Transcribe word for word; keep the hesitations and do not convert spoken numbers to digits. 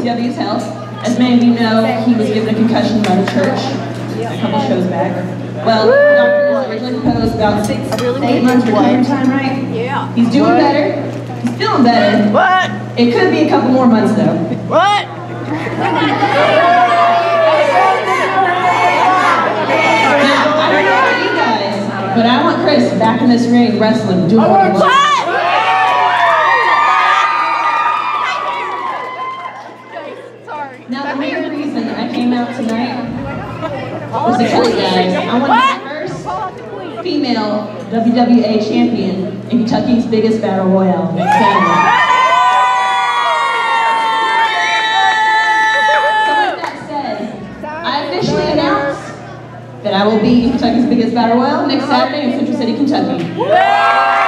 W's health. As many of you know, he was given a concussion by the church a couple shows back. Well, the doctor was originally proposed about six, eight months recovery time, right? Yeah. He's doing what? better. He's feeling better. What? It could be a couple more months though. What? Now, I don't know about you guys, but I want Chris back in this ring wrestling, doing what he wants. Now, the main reason I came out tonight was to tell you guys I want to be the first female W W A champion in Kentucky's biggest battle royale next Saturday. So with that said, I officially announce that I will be Kentucky's biggest battle royale next Saturday in Central City, Kentucky.